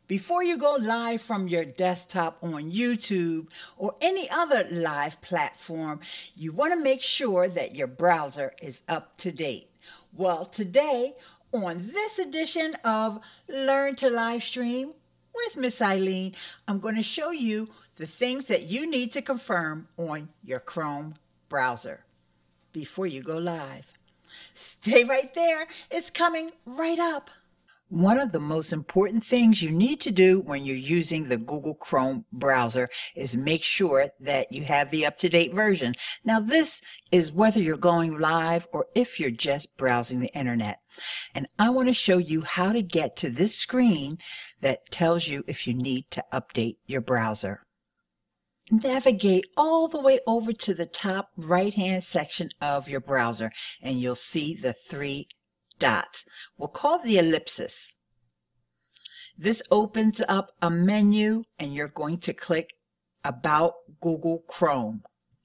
Before you go live from your desktop on YouTube or any other live platform, you want to make sure that your browser is up to date. Well, today on this edition of Learn to Livestream with Miss Eileen, I'm going to show you the things that you need to confirm on your Chrome browser before you go live. Stay right there. It's coming right up. One of the most important things you need to do when you're using the Google Chrome browser is make sure that you have the up-to-date version. Now, this is whether you're going live or if you're just browsing the internet. And I want to show you how to get to this screen that tells you if you need to update your browser. Navigate all the way over to the top right-hand section of your browser, and you'll see the three dots. We'll call the ellipsis. This opens up a menu and you're going to click About Google Chrome.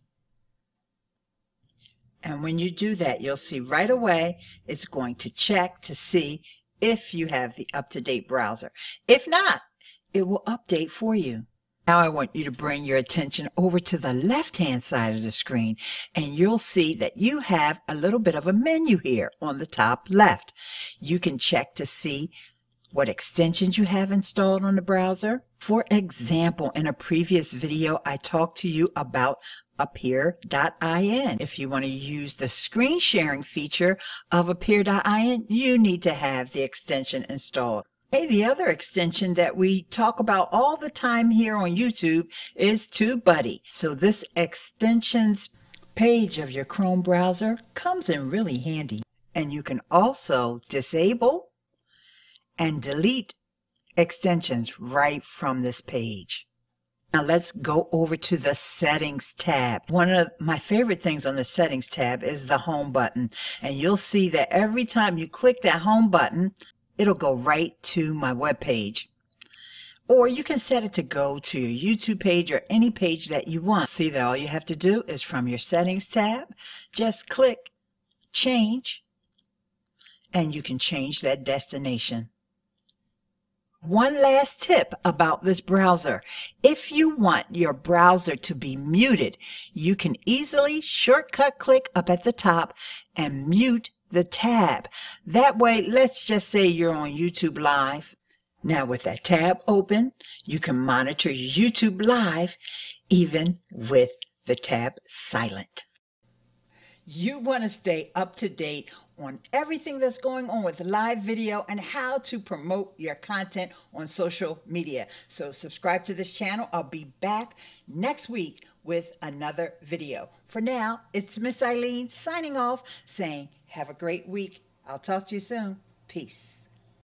And when you do that, you'll see right away it's going to check to see if you have the up-to-date browser. If not, it will update for you. Now I want you to bring your attention over to the left-hand side of the screen, and you'll see that you have a little bit of a menu here on the top left. You can check to see what extensions you have installed on the browser. For example, in a previous video, I talked to you about Appear.in. If you want to use the screen sharing feature of Appear.in, you need to have the extension installed. Hey, the other extension that we talk about all the time here on YouTube is TubeBuddy. So this extensions page of your Chrome browser comes in really handy. And you can also disable and delete extensions right from this page. Now let's go over to the Settings tab. One of my favorite things on the Settings tab is the Home button. And you'll see that every time you click that Home button, it'll go right to my web page. Or you can set it to go to your YouTube page or any page that you want. See that all you have to do is from your Settings tab, just click Change, and you can change that destination. One last tip about this browser. If you want your browser to be muted, you can easily shortcut click up at the top and mute the tab. That way, let's just say you're on YouTube Live. Now with that tab open, you can monitor your YouTube Live even with the tab silent. You want to stay up to date on everything that's going on with live video and how to promote your content on social media. So subscribe to this channel. I'll be back next week with another video. For now, it's Miss Eileen signing off saying have a great week. I'll talk to you soon. Peace.